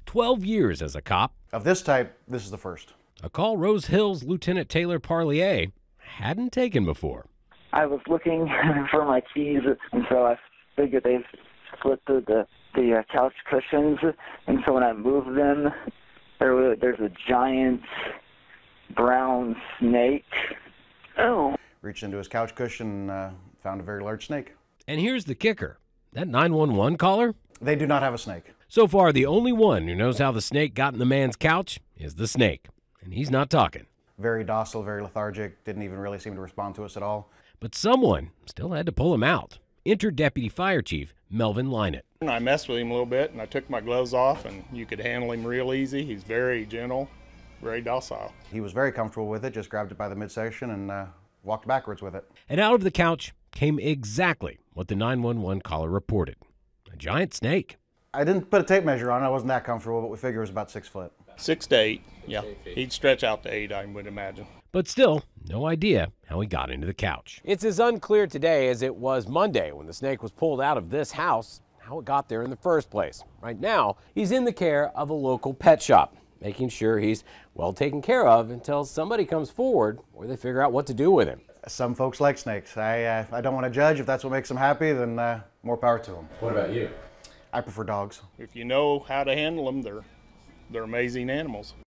12 years as a cop. Of this type, this is the first. A call Rose Hills Lieutenant Taylor Parlier hadn't taken before. I was looking for my keys, and so I figured they slipped through the couch cushions, and so when I moved them, there's a giant brown snake. Oh. Reached into his couch cushion and found a very large snake. And here's the kicker. That 911 caller? They do not have a snake. So far, the only one who knows how the snake got in the man's couch is the snake. And he's not talking. Very docile, very lethargic, didn't even really seem to respond to us at all. But someone still had to pull him out. Enter Deputy Fire Chief Melvin Lynett. I messed with him a little bit, and I took my gloves off, and you could handle him real easy. He's very gentle, very docile. He was very comfortable with it, just grabbed it by the midsection and walked backwards with it. And out of the couch came exactly what the 911 caller reported. A giant snake. I didn't put a tape measure on it. I wasn't that comfortable, but we figure it was about 6 foot. 6 to 8, yeah. He'd stretch out to 8, I would imagine. But still, no idea how he got into the couch. It's as unclear today as it was Monday when the snake was pulled out of this house, how it got there in the first place. Right now, he's in the care of a local pet shop, making sure he's well taken care of until somebody comes forward or they figure out what to do with him. Some folks like snakes. I don't want to judge. If that's what makes them happy, then more power to them. What about you? I prefer dogs. If you know how to handle them, they're amazing animals.